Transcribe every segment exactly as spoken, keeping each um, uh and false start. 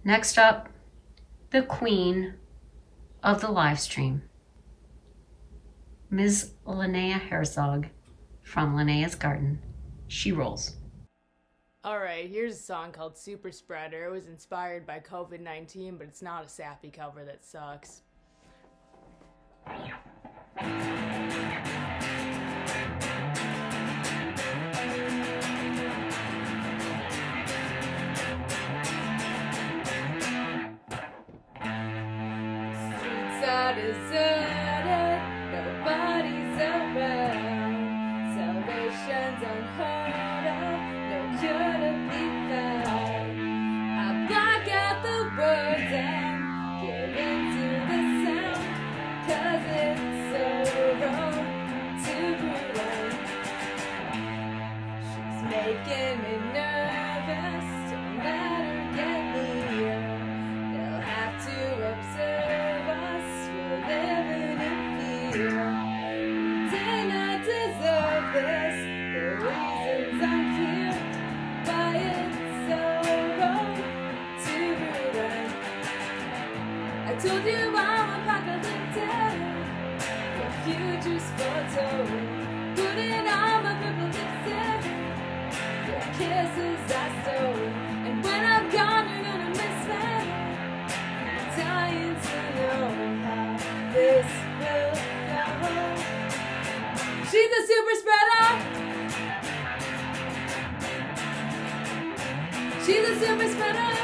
Next up, the queen of the live stream, Miz Linnea Herzog from Linnea's Garden. She rolls. Alright, here's a song called Superspreader. It was inspired by COVID nineteen, but it's not a sappy cover that sucks. Streets are deserted, nobody's around. Salvation's unheard of, no cure to be found. I block out the words and give into the sound, 'cause it's so wrong to run. She's making me nervous, don't let her get near. They'll have to observe us, we're living in fear. We did not deserve this, the reasons unclear, why it's so wrong to run. I told you I'm apocalyptic, the future's foretold. Putting on my purple lipstick, your kisses I stole. And when I'm gone, you're gonna miss me. I'm dying to know how this will go. She's a super spreader. She's a super spreader.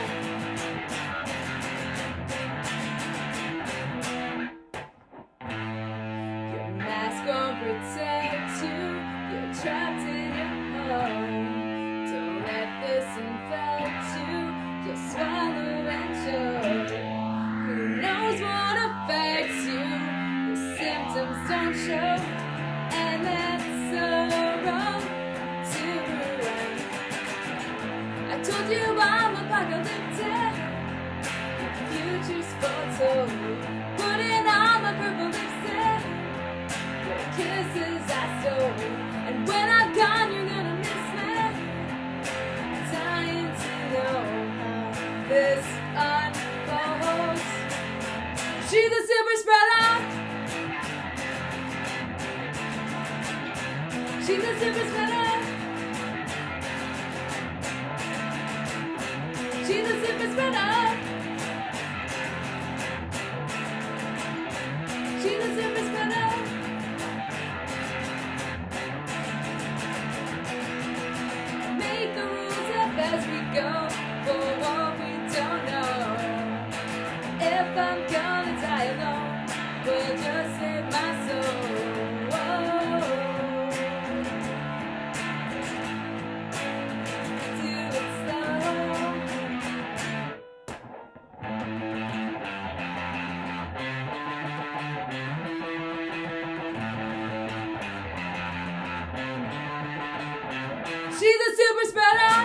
Your mask won't protect you. You're trapped in your home. Don't let this infect you. Just swallow and choke. Who knows what affects you? The symptoms don't show, and that's so wrong to run. I told you I'm apocalyptic, the future's foretold. Putting on my purple lipstick, your kisses I stole. And when I'm gone, you're gonna miss me. I'm dying to know how this unfolds. She's a super spreader. She's a super spreader. She's a super spreader. She's a super spreader. Make the rules up as we go, for what we don't know. If I'm gonna die alone, we'll just save my soul. Do it slow. She's a super spreader.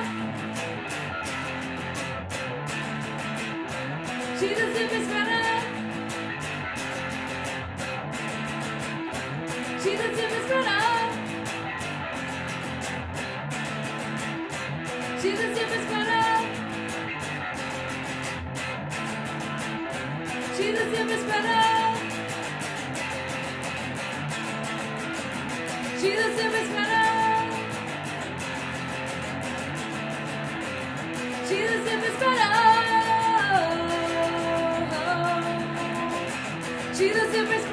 She's a super spreader. She's a super spreader. She's a super spreader. She's a super spreader. She's a super spreader. She's a super spreader. She's a super spreader.